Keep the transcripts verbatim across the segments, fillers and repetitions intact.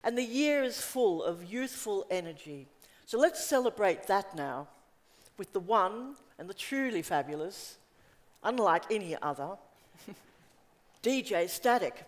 And the year is full of youthful energy. So let's celebrate that now with the one and the truly fabulous, unlike any other, D J Static.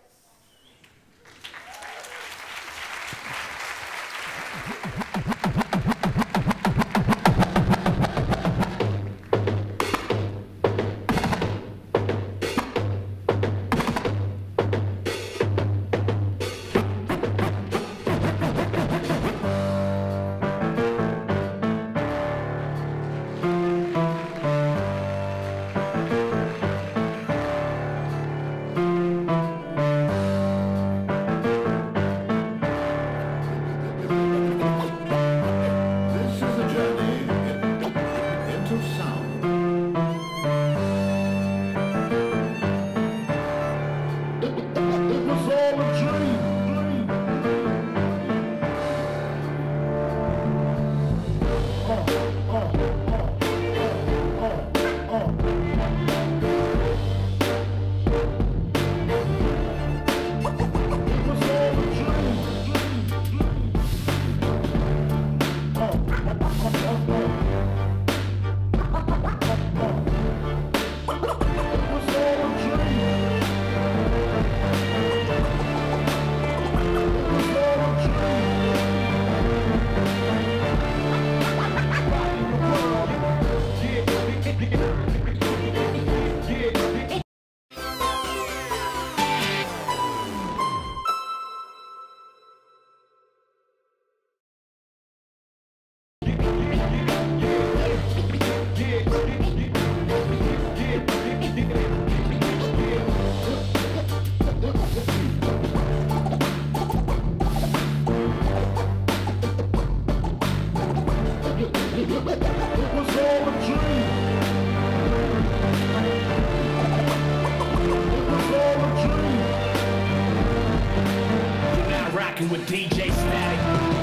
With D J Static.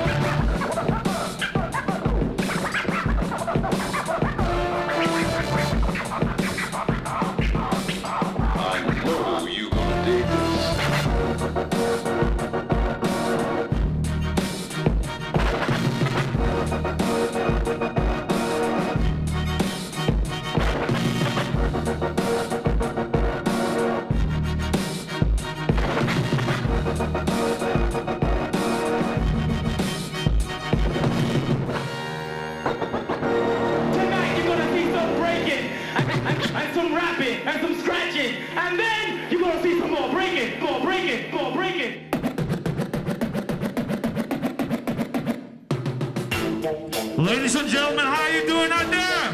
I know you gonna dig and some rapping, and some scratching, and then you're gonna see some more breaking, more breaking, more breaking. Ladies and gentlemen, how you doing out there?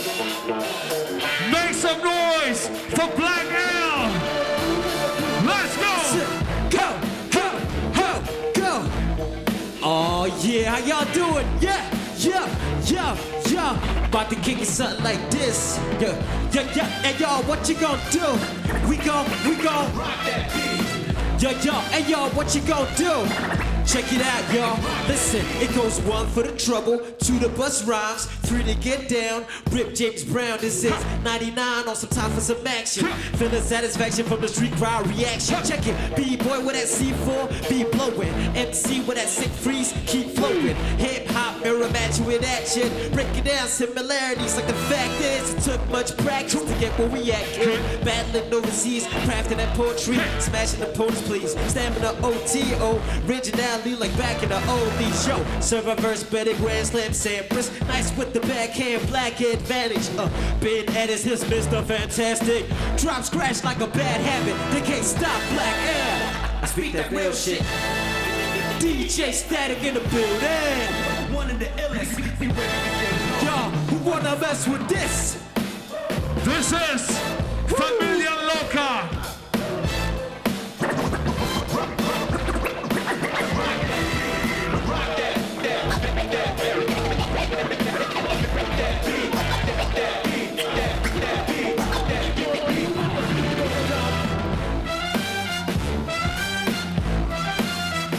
Make some noise for Black L. Let's go! Go, go, go, go! Oh yeah, how y'all doing? Yeah, yeah, yeah. Yeah, about to kick it something like this. Yeah, yeah, yeah, and y'all, what you gonna do? We gon', we gon' rock that beat. Yeah, yeah, and y'all, what you gonna do? Check it out, y'all. Listen, it goes one for the trouble, two to bust rhymes, three to get down. Rip James Brown, this is ninety-nine on some time for some action. Feeling satisfaction from the street crowd reaction. Check it, B-boy with that C four, be blowing. M C with that sick freeze, keep flowing. Hip hop, mirror match with action. Breaking down similarities like the fact is, it took much practice to get where we at, kid. Battling overseas, crafting that poetry, smashing opponents, please. Stamina O T O, originality like back in the oldies, yo. Serve a verse, better grand slam samples. Nice with the backhand, black advantage. Uh, Ben Edis, his Mister Fantastic. Drop scratch like a bad habit. They can't stop Black L. I speak that real shit. D J Static in the building. One of the illest. Y'all, who wanna mess with this? This is Familia Loca.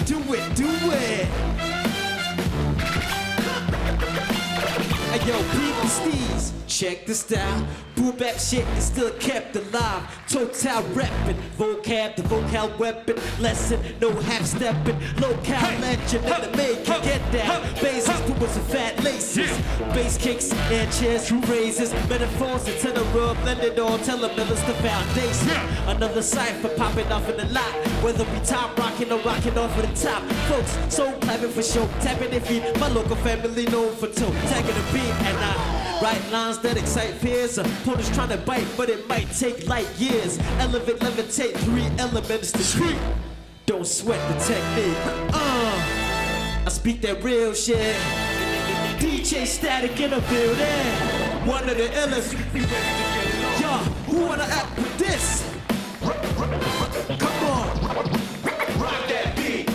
Yo, people. Steez, check the style. Boom bap shit is still kept alive. Total reppin', vocab, the vocal weapon. Lesson, no half stepping. Local legend in the making. Get down. Bases, pumas and fat laces. Bass kicks, air chairs, true raises. Metaphors and tenor rub, blended all. Tell them it's the foundation. Another cipher popping off in the lot. Whether we top rocking or rocking off of the top. Folks, so clapping for show, tapping their feet. My local family known for toe, tagging the beat. And I write lines that excite peers. Opponents trying to bite, but it might take light years. Elevate, levitate, three elements to treat. Don't sweat the technique. Uh, I speak that real shit. D J Static in the building. One of the illest. Yo, who wanna act with this? Come on. Rock that beat.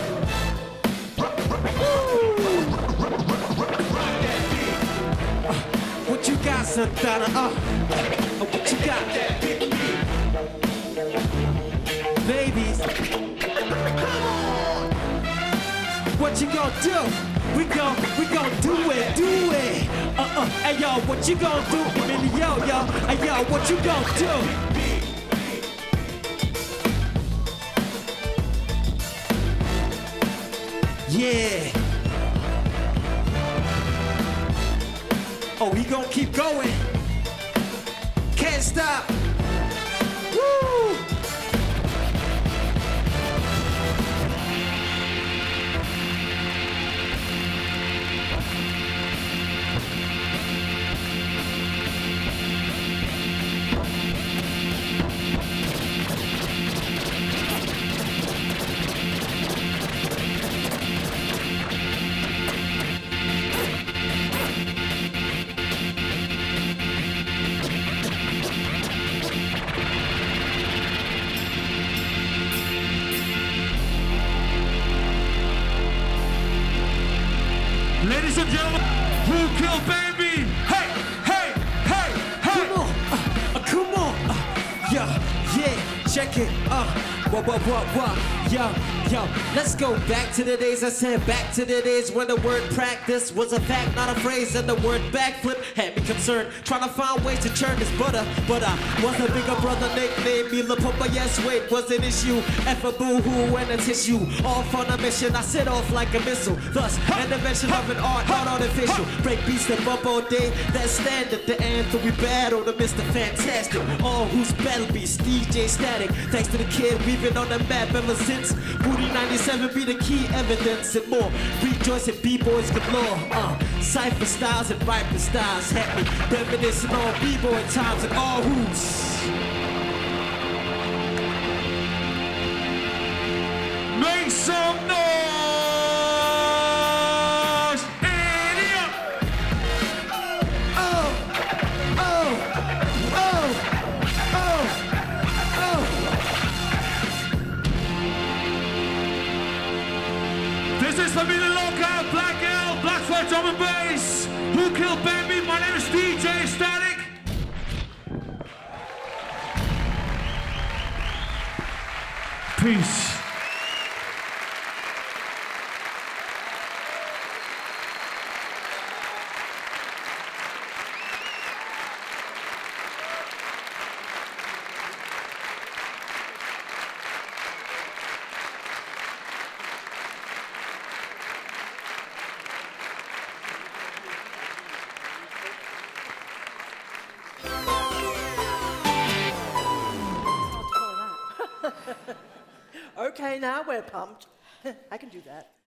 What you got, Santana? Uh, what you got? Babies. What you gonna do? We gon' we gon' do it, do it. Uh uh. Hey yo, what you gonna do? Yo yo. Hey yo, what you gonna do? Yeah. Oh, he gon' keep going. Can't stop. Woo! Ladies and gentlemen, Who Killed Baby? Hey, hey, hey, hey! Come on, uh, uh, come on, uh, yeah, yeah, check it, uh, what, what, what, what, yo, yo, let's go back to the days, I said back to the days when the word practice was a fact, not a phrase, and the word backflip had me concerned, trying to find ways to churn this butter, but I was a bigger brother nicknamed me La Pumpa, yes, wait, was an issue, F a boo-hoo and a tissue, off on a mission, I set off like a missile, thus, an invention of an art, not artificial, break beats that bump all day, that standard, the anthem we battle, the Mister Fantastic, all who's battle beats, D J Static, thanks to the kid, we've been on the map ever since, Booty ninety-seven be the key evidence and more, rejoicing B-boys galore, uh, cypher styles and viper styles, had me reminiscing on B-boy times and all who's. Make some noise! Idiot! Oh, oh, oh, oh, oh. This is for me, the local Black L, Black Flag Drum and Bass. Who Killed Baby? My name is D J Static. Peace. Okay, now we're pumped. I can do that.